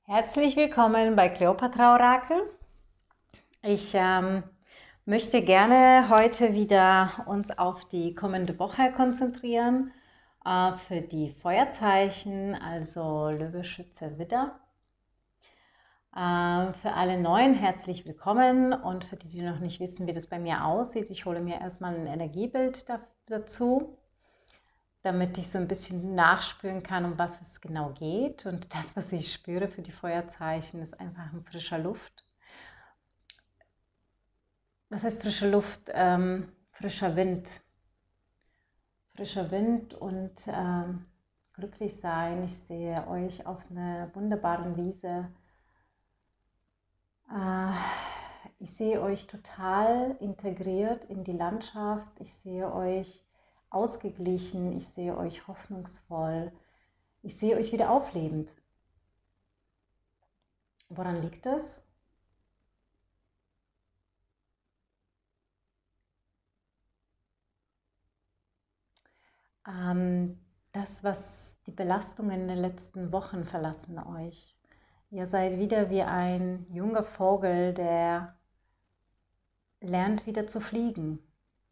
Herzlich willkommen bei Kleopatra Orakel. Ich möchte gerne heute wieder uns auf die kommende Woche konzentrieren, für die Feuerzeichen, also Löwe, Schütze, Widder. Für alle Neuen herzlich willkommen und für die, die noch nicht wissen, wie das bei mir aussieht, ich hole mir erstmal ein Energiebild dazu, damit ich so ein bisschen nachspüren kann, um was es genau geht. Und das, was ich spüre für die Feuerzeichen, ist einfach ein frischer Luft. Was heißt frische Luft? Frischer Wind. Frischer Wind und glücklich sein. Ich sehe euch auf einer wunderbaren Wiese. Ich sehe euch total integriert in die Landschaft. Ich sehe euch ausgeglichen. Ich sehe euch hoffnungsvoll. Ich sehe euch wieder auflebend. Woran liegt das? Das, was die Belastungen in den letzten Wochen verlassen euch. Ihr seid wieder wie ein junger Vogel, der lernt wieder zu fliegen.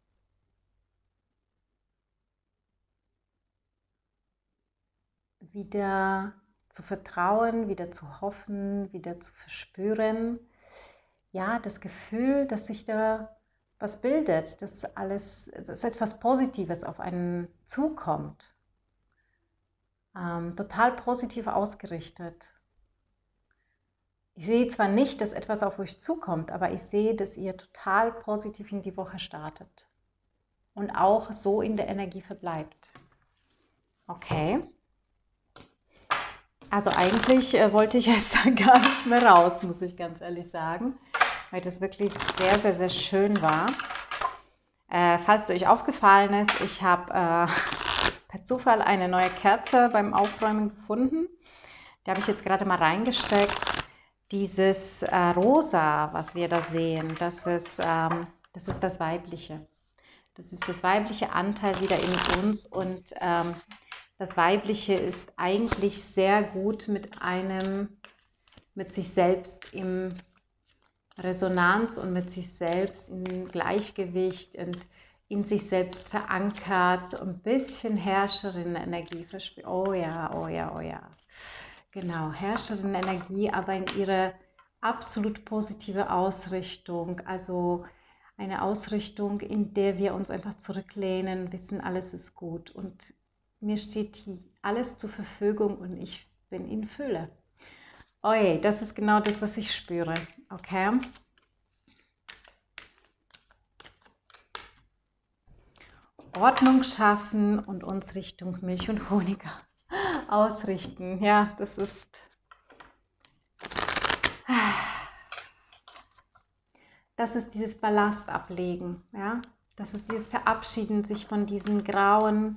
Wieder zu vertrauen, wieder zu hoffen, wieder zu verspüren. Ja, das Gefühl, dass sich da was bildet, dass etwas Positives auf einen zukommt. Total positiv ausgerichtet. Ich sehe zwar nicht, dass etwas auf euch zukommt, aber ich sehe, dass ihr total positiv in die Woche startet und auch so in der Energie verbleibt. Okay. Also eigentlich wollte ich jetzt da gar nicht mehr raus, muss ich ganz ehrlich sagen, weil das wirklich sehr, sehr, sehr schön war. Falls es euch aufgefallen ist, ich habe per Zufall eine neue Kerze beim Aufräumen gefunden. Die habe ich jetzt gerade mal reingesteckt. Dieses Rosa, was wir da sehen, das ist das Weibliche. Das ist das weibliche Anteil wieder in uns und das Weibliche ist eigentlich sehr gut mit sich selbst im Resonanz und mit sich selbst im Gleichgewicht und in sich selbst verankert, so ein bisschen Herrscherin-Energie verspürt. Oh ja, oh ja, oh ja. Genau, Herrscherin-Energie, aber in ihre absolut positive Ausrichtung. Also eine Ausrichtung, in der wir uns einfach zurücklehnen, wissen, alles ist gut. Und mir steht hier alles zur Verfügung und ich bin in Fülle. Oh je, das ist genau das, was ich spüre. Okay? Ordnung schaffen und uns Richtung Milch und Honig ausrichten. Ja, das ist dieses Ballast ablegen. Ja? Das ist dieses Verabschieden sich von diesen grauen,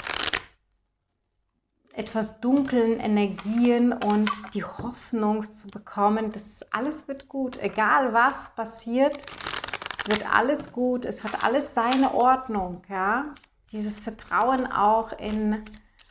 etwas dunklen Energien und die Hoffnung zu bekommen, dass alles wird gut, egal was passiert, es wird alles gut, es hat alles seine Ordnung. Ja? Dieses Vertrauen auch in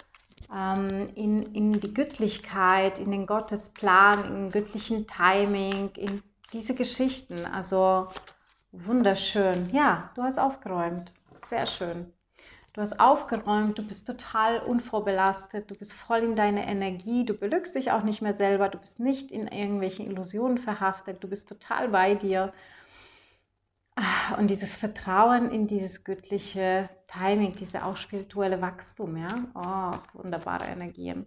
die Göttlichkeit, in den Gottesplan, in den göttlichen Timing, in diese Geschichten. Also wunderschön. Ja, du hast aufgeräumt. Sehr schön. Du hast aufgeräumt, du bist total unvorbelastet, du bist voll in deiner Energie, du belügst dich auch nicht mehr selber, du bist nicht in irgendwelchen Illusionen verhaftet, du bist total bei dir. Und dieses Vertrauen in dieses göttliche Timing, diese auch spirituelle Wachstum, ja, oh, wunderbare Energien.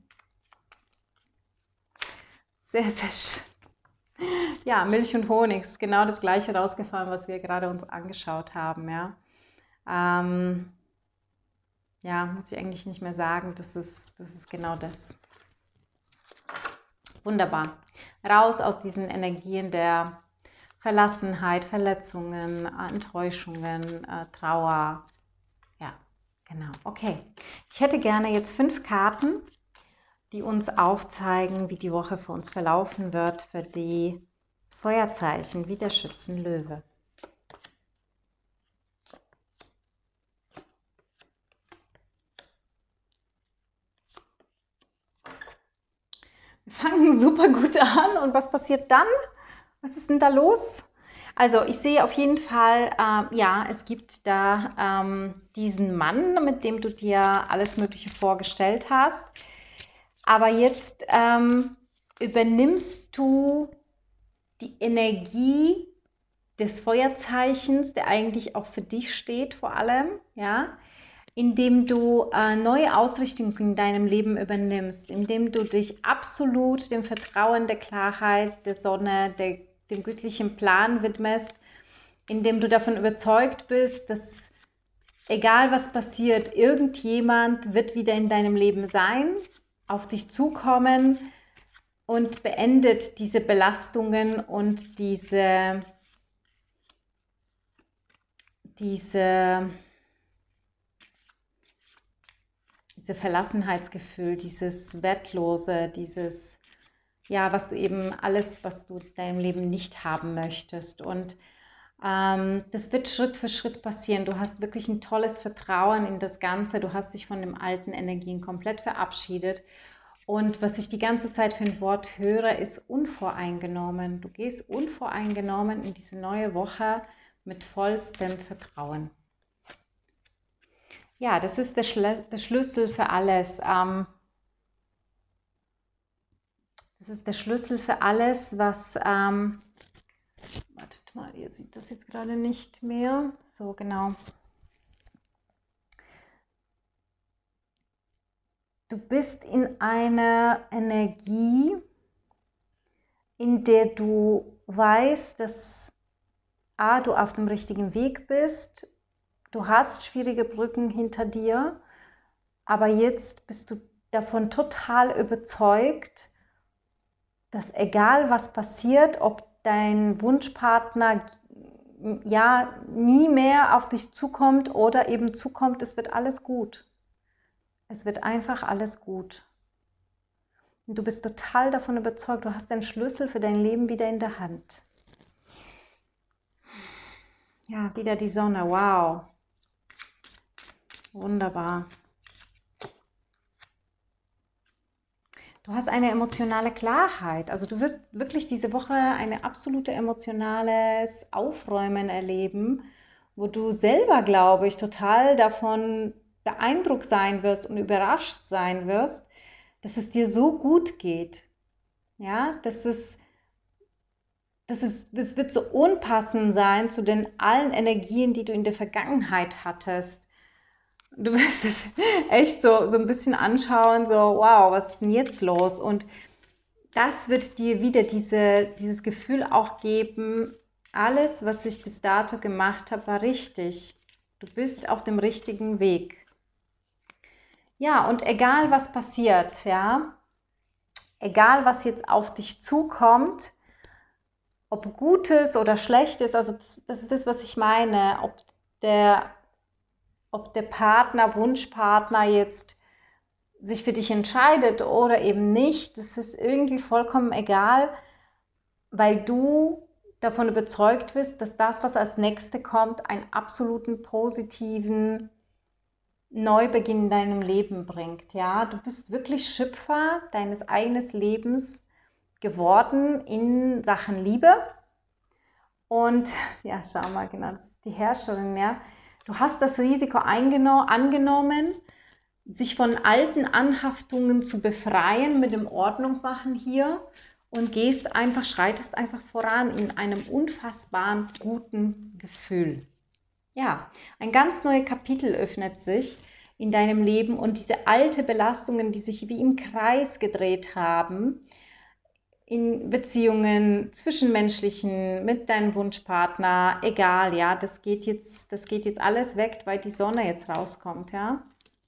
Sehr, sehr schön. Ja, Milch und Honig ist genau das gleiche rausgefallen, was wir gerade uns angeschaut haben, ja. Ja, muss ich eigentlich nicht mehr sagen, das ist genau das. Wunderbar. Raus aus diesen Energien der Verlassenheit, Verletzungen, Enttäuschungen, Trauer. Ja, genau. Okay. Ich hätte gerne jetzt 5 Karten, die uns aufzeigen, wie die Woche für uns verlaufen wird, für die Feuerzeichen, wie der Schützen Löwe. Wir fangen super gut an und was passiert dann? Was ist denn da los? Also ich sehe auf jeden Fall, ja, es gibt da diesen Mann, mit dem du dir alles Mögliche vorgestellt hast. Aber jetzt übernimmst du die Energie des Feuerzeichens, der eigentlich auch für dich steht vor allem, ja, indem du neue Ausrichtungen in deinem Leben übernimmst, indem du dich absolut dem Vertrauen, der Klarheit, der Sonne, dem göttlichen Plan widmest, indem du davon überzeugt bist, dass egal was passiert, irgendjemand wird wieder in deinem Leben sein, auf dich zukommen und beendet diese Belastungen und diese Verlassenheitsgefühl, dieses Wertlose, dieses, ja, was du eben alles, was du in deinem Leben nicht haben möchtest. Und das wird Schritt für Schritt passieren. Du hast wirklich ein tolles Vertrauen in das Ganze. Du hast dich von den alten Energien komplett verabschiedet. Und was ich die ganze Zeit für ein Wort höre, ist unvoreingenommen. Du gehst unvoreingenommen in diese neue Woche mit vollstem Vertrauen. Ja, das ist der Schlüssel für alles. Das ist der Schlüssel für alles, was, wartet mal, ihr seht das jetzt gerade nicht mehr. So, genau. Du bist in einer Energie, in der du weißt, dass du auf dem richtigen Weg bist. Du hast schwierige Brücken hinter dir, aber jetzt bist du davon total überzeugt, dass egal was passiert, ob dein Wunschpartner ja nie mehr auf dich zukommt oder eben zukommt, es wird alles gut. Es wird einfach alles gut. Und du bist total davon überzeugt, du hast den Schlüssel für dein Leben wieder in der Hand. Ja, wieder die Sonne, wow. Wunderbar. Du hast eine emotionale Klarheit. Also du wirst wirklich diese Woche ein absolutes emotionales Aufräumen erleben, wo du selber, glaube ich, total davon beeindruckt sein wirst und überrascht sein wirst, dass es dir so gut geht. Ja, es wird so unpassend sein zu den allen Energien, die du in der Vergangenheit hattest. Du wirst es echt so ein bisschen anschauen, so, wow, was ist denn jetzt los? Und das wird dir wieder dieses Gefühl auch geben, alles, was ich bis dato gemacht habe, war richtig. Du bist auf dem richtigen Weg. Ja, und egal was passiert, ja, egal was jetzt auf dich zukommt, ob Gutes oder Schlechtes, also das ist das, was ich meine, ob der Partner, Wunschpartner jetzt sich für dich entscheidet oder eben nicht, das ist irgendwie vollkommen egal, weil du davon überzeugt bist, dass das, was als nächstes kommt, einen absoluten positiven Neubeginn in deinem Leben bringt. Ja, du bist wirklich Schöpfer deines eigenen Lebens geworden in Sachen Liebe. Und ja, schau mal, genau, das ist die Herrscherin, ja. Du hast das Risiko angenommen, sich von alten Anhaftungen zu befreien mit dem Ordnung machen hier und schreitest einfach voran in einem unfassbaren guten Gefühl. Ja, ein ganz neues Kapitel öffnet sich in deinem Leben und diese alten Belastungen, die sich wie im Kreis gedreht haben, in Beziehungen, zwischenmenschlichen, mit deinem Wunschpartner, egal, ja, das geht jetzt alles weg, weil die Sonne jetzt rauskommt, ja.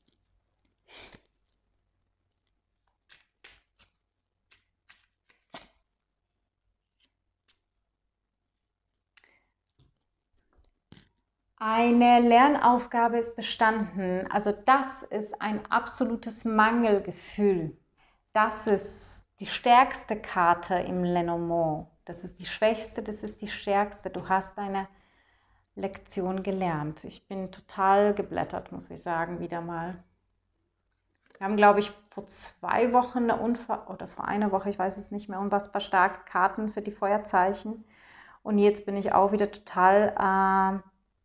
Eine Lernaufgabe ist bestanden. Also das ist ein absolutes Mangelgefühl. Das ist die stärkste Karte im Lenormand. Das ist die schwächste, das ist die stärkste. Du hast deine Lektion gelernt. Ich bin total geblättert, muss ich sagen, wieder mal. Wir haben, glaube ich, vor 2 Wochen oder vor einer Woche, ich weiß es nicht mehr, unfassbar starke Karten für die Feuerzeichen. Und jetzt bin ich auch wieder total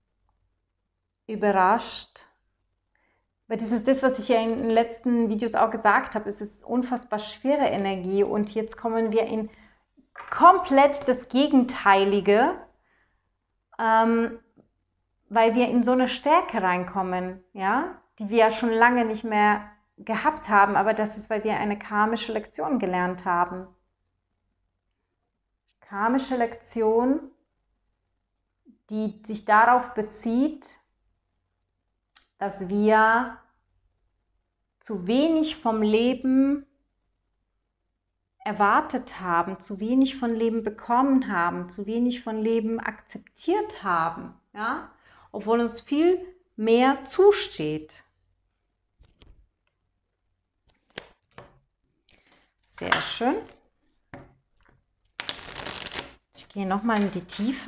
überrascht. Weil das ist das, was ich ja in den letzten Videos auch gesagt habe. Es ist unfassbar schwere Energie und jetzt kommen wir in komplett das Gegenteilige, weil wir in so eine Stärke reinkommen, ja, die wir ja schon lange nicht mehr gehabt haben, aber das ist, weil wir eine karmische Lektion gelernt haben. Karmische Lektion, die sich darauf bezieht, dass wir zu wenig vom Leben erwartet haben, zu wenig von Leben bekommen haben, zu wenig von Leben akzeptiert haben, ja, obwohl uns viel mehr zusteht. Sehr schön. Ich gehe nochmal in die Tiefe.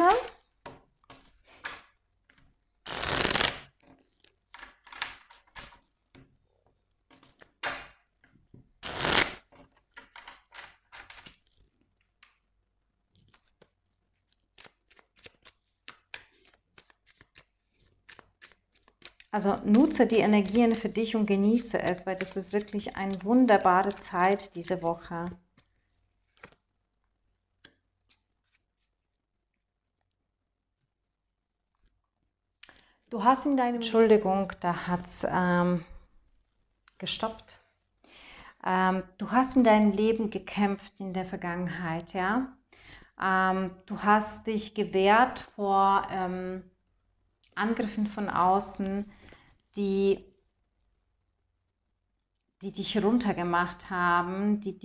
Also nutze die Energien für dich und genieße es, weil das ist wirklich eine wunderbare Zeit diese Woche. Du hast in deinem... Entschuldigung, da hat es gestoppt. Du hast in deinem Leben gekämpft in der Vergangenheit, ja. Du hast dich gewehrt vor Angriffen von außen, die dich runtergemacht haben, die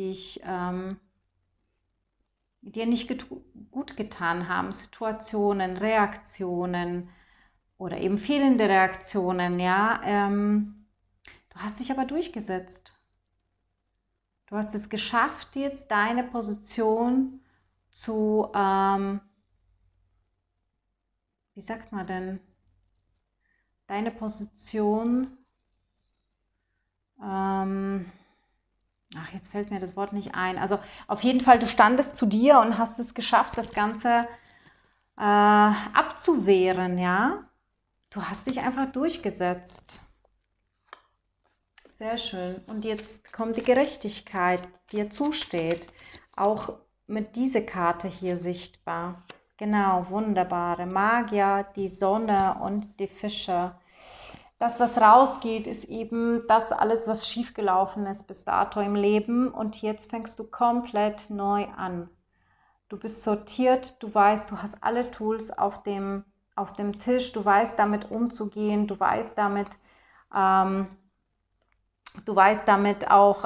dir nicht gut getan haben, Situationen, Reaktionen oder eben fehlende Reaktionen, ja. Du hast dich aber durchgesetzt. Du hast es geschafft, jetzt deine Position zu, wie sagt man denn, deine Position, jetzt fällt mir das Wort nicht ein. Also auf jeden Fall, du standest zu dir und hast es geschafft, das Ganze abzuwehren, ja. Du hast dich einfach durchgesetzt. Sehr schön. Und jetzt kommt die Gerechtigkeit, die dir zusteht. Auch mit dieser Karte hier sichtbar. Genau, wunderbare Magier, die Sonne und die Fische. Das, was rausgeht, ist eben das alles, was schiefgelaufen ist bis dato im Leben. Und jetzt fängst du komplett neu an. Du bist sortiert, du weißt, du hast alle Tools auf dem Tisch, du weißt damit umzugehen, du weißt damit auch,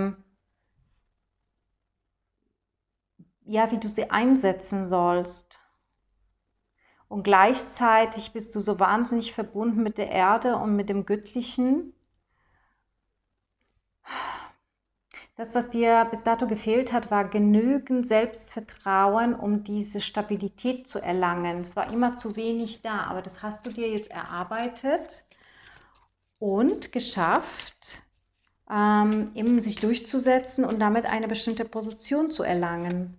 ja, wie du sie einsetzen sollst. Und gleichzeitig bist du so wahnsinnig verbunden mit der Erde und mit dem Göttlichen. Das, was dir bis dato gefehlt hat, war genügend Selbstvertrauen, um diese Stabilität zu erlangen. Es war immer zu wenig da, aber das hast du dir jetzt erarbeitet und geschafft, eben sich durchzusetzen und damit eine bestimmte Position zu erlangen.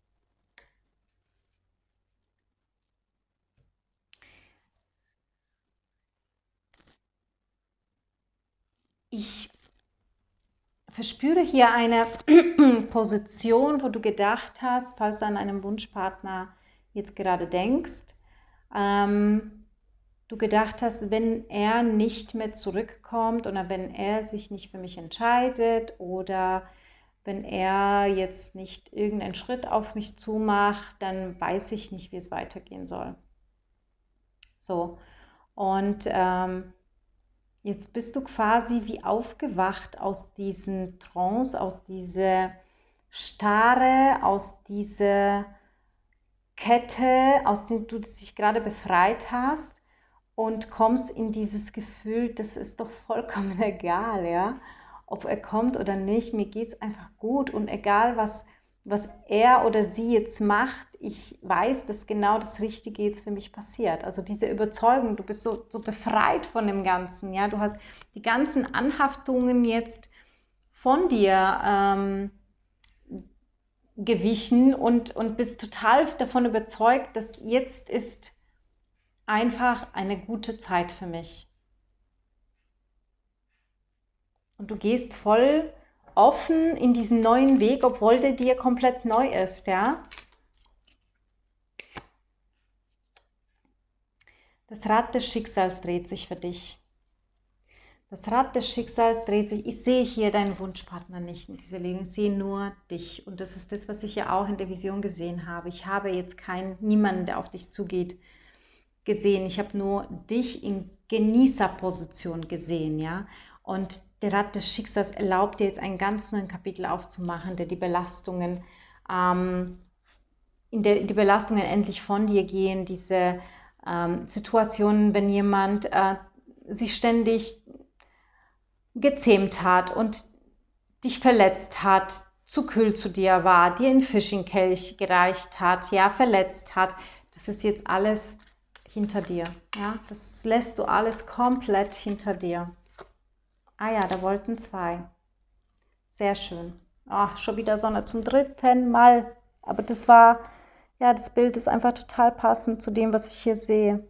Ich verspüre hier eine Position, wo du gedacht hast, falls du an einen Wunschpartner jetzt gerade denkst, du gedacht hast, wenn er nicht mehr zurückkommt oder wenn er sich nicht für mich entscheidet oder wenn er jetzt nicht irgendeinen Schritt auf mich zumacht, dann weiß ich nicht, wie es weitergehen soll. So, und jetzt bist du quasi wie aufgewacht aus diesem Trance, aus dieser Starre, aus dieser Kette, aus der du dich gerade befreit hast und kommst in dieses Gefühl, das ist doch vollkommen egal, ja, ob er kommt oder nicht, mir geht es einfach gut und egal, was er oder sie jetzt macht, ich weiß, dass genau das Richtige jetzt für mich passiert. Also diese Überzeugung, du bist so befreit von dem Ganzen, ja, du hast die ganzen Anhaftungen jetzt von dir gewichen und bist total davon überzeugt, dass jetzt ist einfach eine gute Zeit für mich. Und du gehst voll offen in diesen neuen Weg, obwohl der dir komplett neu ist, ja? Das Rad des Schicksals dreht sich für dich. Das Rad des Schicksals dreht sich. Ich sehe hier deinen Wunschpartner nicht in dieser Legung. Ich sehe nur dich. Und das ist das, was ich ja auch in der Vision gesehen habe. Ich habe jetzt niemanden, der auf dich zugeht, gesehen. Ich habe nur dich in Genießerposition gesehen, ja. Und der Rad des Schicksals erlaubt dir jetzt einen ganz neuen Kapitel aufzumachen, der die Belastungen, die Belastungen endlich von dir gehen, diese Situationen, wenn jemand sich ständig gezähmt hat und dich verletzt hat, zu kühl zu dir war, dir einen Fischingkelch gereicht hat, ja, verletzt hat, das ist jetzt alles hinter dir, ja, das lässt du alles komplett hinter dir. Ah ja, da wollten 2. Sehr schön. Ach, schon wieder Sonne zum 3. Mal, aber das war, ja, das Bild ist einfach total passend zu dem, was ich hier sehe.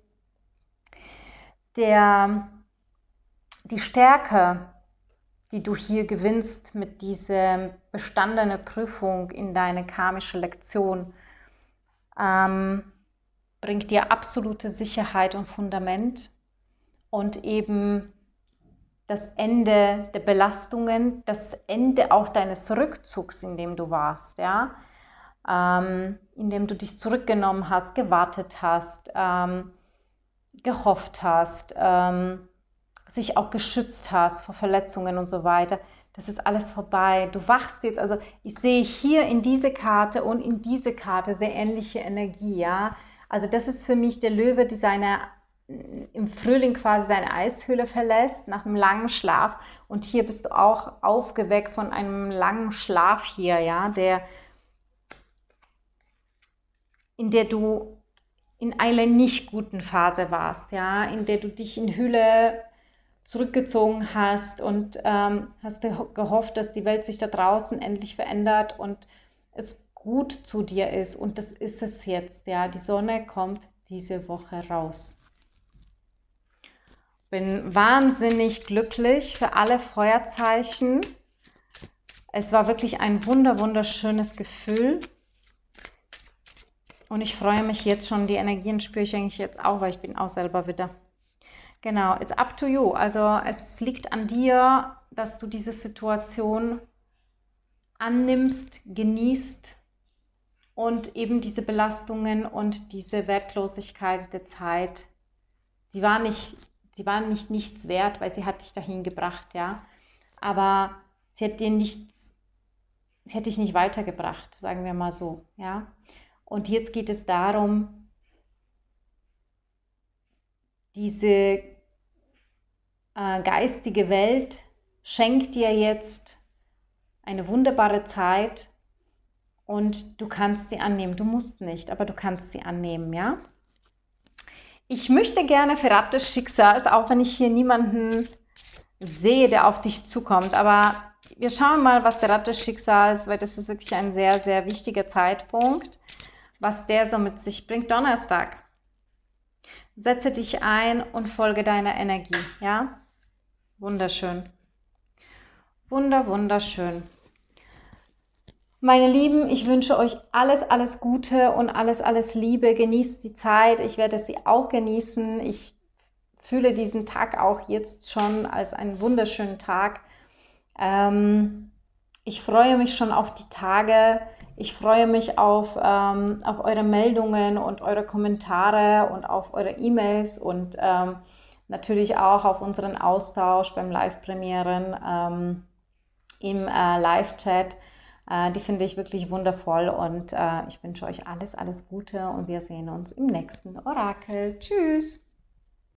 Die Stärke, die du hier gewinnst mit dieser bestandenen Prüfung in deine karmische Lektion, bringt dir absolute Sicherheit und Fundament und eben das Ende der Belastungen, das Ende auch deines Rückzugs, in dem du warst, ja, in dem du dich zurückgenommen hast, gewartet hast, gehofft hast, sich auch geschützt hast vor Verletzungen und so weiter. Das ist alles vorbei. Du wachst jetzt, also ich sehe hier in diese Karte und in diese Karte sehr ähnliche Energie, ja. Also das ist für mich der Löwe, der im Frühling quasi seine Eishöhle verlässt, nach einem langen Schlaf. Und hier bist du auch aufgeweckt von einem langen Schlaf hier, ja, in der du in einer nicht guten Phase warst, ja, in der du dich in Höhle zurückgezogen hast und hast gehofft, dass die Welt sich da draußen endlich verändert und es gut zu dir ist. Und das ist es jetzt, ja. Die Sonne kommt diese Woche raus. Bin wahnsinnig glücklich für alle Feuerzeichen. Es war wirklich ein wunderschönes Gefühl. Und ich freue mich jetzt schon, die Energien spüre ich eigentlich jetzt auch, weil ich bin auch selber Widder. Genau, it's up to you. Also es liegt an dir, dass du diese Situation annimmst, genießt und eben diese Belastungen und diese Wertlosigkeit der Zeit, sie war nicht nichts wert, weil sie hat dich dahin gebracht, ja. Aber sie hat dich nicht weitergebracht, sagen wir mal so, ja. Und jetzt geht es darum, diese geistige Welt schenkt dir jetzt eine wunderbare Zeit und du kannst sie annehmen. Du musst nicht, aber du kannst sie annehmen, ja? Ich möchte gerne für Rad des Schicksals, auch wenn ich hier niemanden sehe, der auf dich zukommt, aber wir schauen mal, was der Rad des Schicksals, weil das ist wirklich ein sehr, sehr wichtiger Zeitpunkt, was der so mit sich bringt. Donnerstag. Setze dich ein und folge deiner Energie, ja? Wunderschön. Wunderschön. Meine Lieben, ich wünsche euch alles Gute und alles Liebe. Genießt die Zeit. Ich werde sie auch genießen. Ich fühle diesen Tag auch jetzt schon als einen wunderschönen Tag. Ich freue mich schon auf die Tage. Ich freue mich auf eure Meldungen und eure Kommentare und auf eure E-Mails und natürlich auch auf unseren Austausch beim Live-Premieren im Live-Chat. Die finde ich wirklich wundervoll und ich wünsche euch alles Gute und wir sehen uns im nächsten Orakel. Tschüss!